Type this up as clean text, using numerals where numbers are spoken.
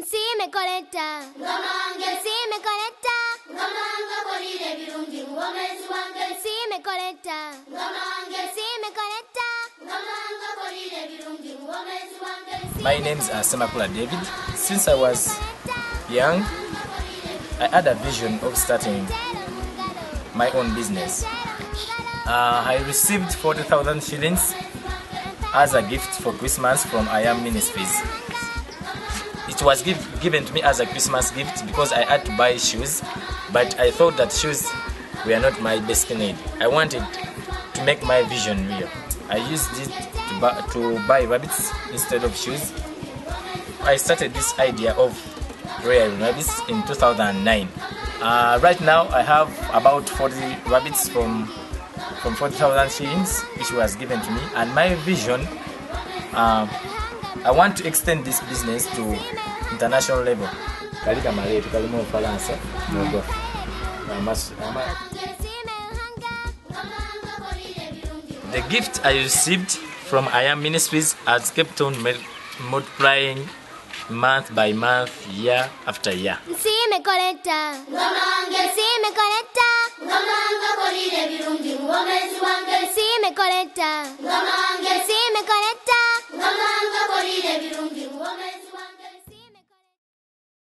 Nsime koleta Nsime koleta Nsime koleta Nsime koleta. My names are Semakula David. Since I was young, I had a vision of starting my own business. I received 40,000 shillings as a gift for Christmas from I Am Ministries. It was given to me as a Christmas gift because I had to buy shoes, but I thought that shoes were not my best need. I wanted to make my vision real. I used it to buy rabbits instead of shoes. I started this idea of rearing rabbits in 2009. Right now I have about 40 rabbits from 40,000 shillings which was given to me, and my vision, I want to extend this business to international level. The gift I received from I Am Ministries has kept on multiplying month by month, year after year. Nsime koleta Nsime koleta Nsime koleta